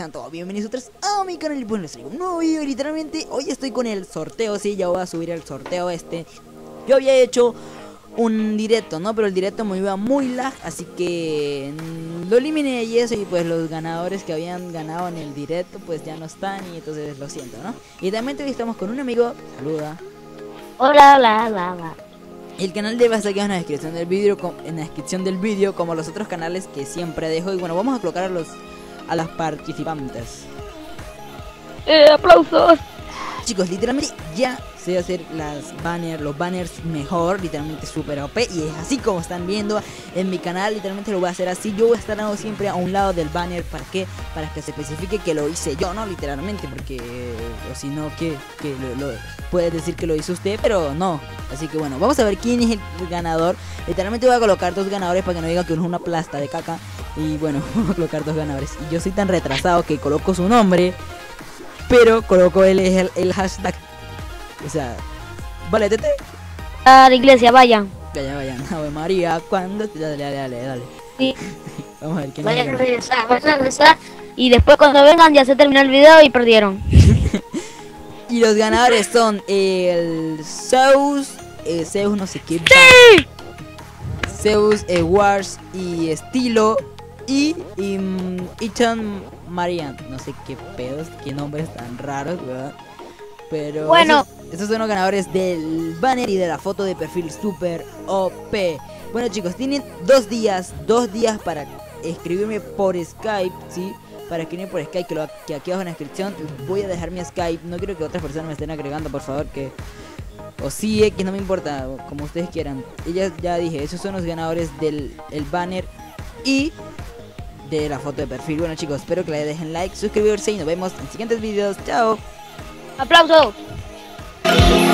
sean todos bienvenidos otra vez a mi canal. Y bueno, les traigo un nuevo video y literalmente hoy estoy con el sorteo. Sí, ya voy a subir el sorteo Yo había hecho un directo, ¿no? Pero el directo me iba muy lag, así que lo eliminé y eso. Y pues los ganadores que habían ganado en el directo pues ya no están y entonces lo siento, ¿no? Y también hoy estamos con un amigo. Saluda. Hola, hola, hola, hola. El canal de Basta queda en la descripción del vídeo, como los otros canales que siempre dejo. Y bueno, vamos a colocar a las participantes. Aplausos. Chicos, literalmente ya sé hacer los banners mejor, literalmente super OP. Y es así como están viendo en mi canal, literalmente lo voy a hacer así. Yo voy a estar siempre a un lado del banner. ¿Para qué? Para que se especifique que lo hice yo, no literalmente, porque o si no, que puedes decir que lo hizo usted, pero no. Así que bueno, vamos a ver quién es el ganador. Literalmente voy a colocar dos ganadores para que no diga que uno es una plasta de caca. Y bueno, voy a colocar dos ganadores. Y yo soy tan retrasado que coloco su nombre, pero coloco el hashtag. O sea, vale, tete. A la iglesia, vayan. Vayan. Ave María, cuando. Dale. Sí. Vamos a ver quién Vayan es a regresar. Y después cuando vengan ya se terminó el video y perdieron. Y los ganadores son el Zeus no sé qué. ¡Sí! Zeus, Wars y Estilo. Y Ethan Marian. No sé qué pedos, qué nombres tan raros, ¿verdad? Pero bueno, esos son los ganadores del banner y de la foto de perfil super OP. Bueno, chicos, tienen 2 días para escribirme por Skype, ¿sí? Para escribirme por Skype, que aquí abajo en la descripción voy a dejar mi Skype. No quiero que otras personas me estén agregando, por favor, que... O sí, que no me importa, como ustedes quieran. Y ya dije, esos son los ganadores del banner y de la foto de perfil. Bueno, chicos, espero que le dejen like, suscribirse y nos vemos en siguientes videos. Chao. aplausos.